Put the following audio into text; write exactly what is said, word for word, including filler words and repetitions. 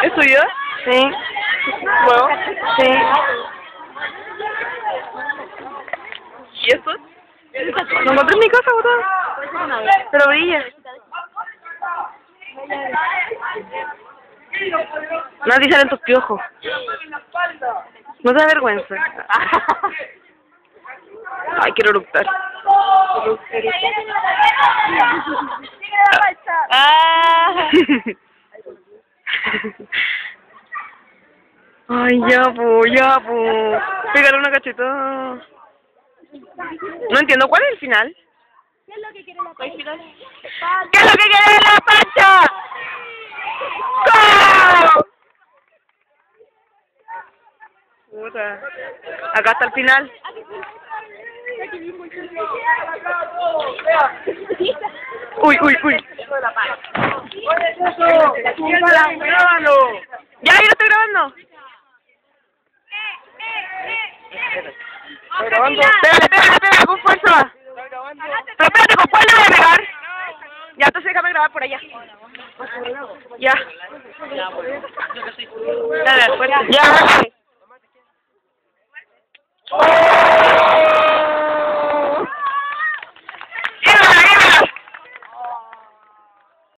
¿Es tuya? Sí. ¿Huevo? Sí. ¿Y esto? Lo encontré en mi casa, botón. Pero brilla. Nadie sale en tus piojos. No te da vergüenza. Ay, quiero eructar. Ah. Ay, ya, po, ya, po. Pégale una cachetada. No entiendo, ¿cuál es el final? ¿Qué es lo que quiere la Pancha? ¿Qué es lo que quiere la Pancha? ¡Go! Puta. Acá está el final. Uy, uy, uy. Ya, yo lo estoy grabando. ¿Estás grabando? Pégale, pégale, pégale, con fuerza. Pero espérate, ¿con cuál le voy a pegar? Ya, entonces déjame grabar por allá. Ya. Dale, fuerte. Ya,